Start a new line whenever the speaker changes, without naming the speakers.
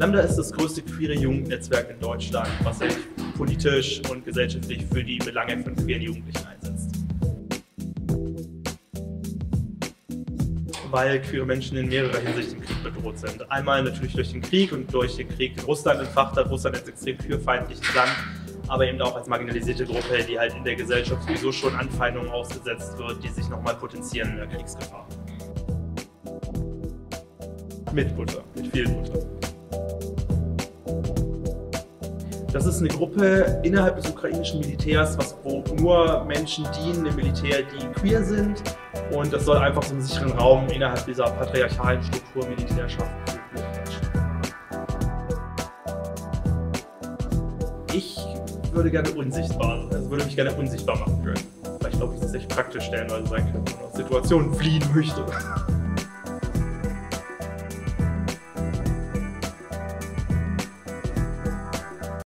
Lambda ist das größte queere Jugendnetzwerk in Deutschland, was sich politisch und gesellschaftlich für die Belange von queeren Jugendlichen einsetzt. Weil queere Menschen in mehrerer Hinsicht im Krieg bedroht sind. Einmal natürlich durch den Krieg und durch den Krieg, den Russland entfacht hat. Russland ist ein extrem queerfeindliches Land, aber eben auch als marginalisierte Gruppe, die halt in der Gesellschaft sowieso schon Anfeindungen ausgesetzt wird, die sich nochmal potenzieren in der Kriegsgefahr. Mit Butter, mit viel Butter. Das ist eine Gruppe innerhalb des ukrainischen Militärs, wo nur Menschen dienen im Militär, die queer sind. Und das soll einfach so einen sicheren Raum innerhalb dieser patriarchalen Struktur Militär schaffen für queere Menschen. Ich würde gerne würde mich gerne unsichtbar machen können. Weil ich glaube, dass es echt praktisch stellenweise sein könnte, wenn man aus Situationen fliehen möchte.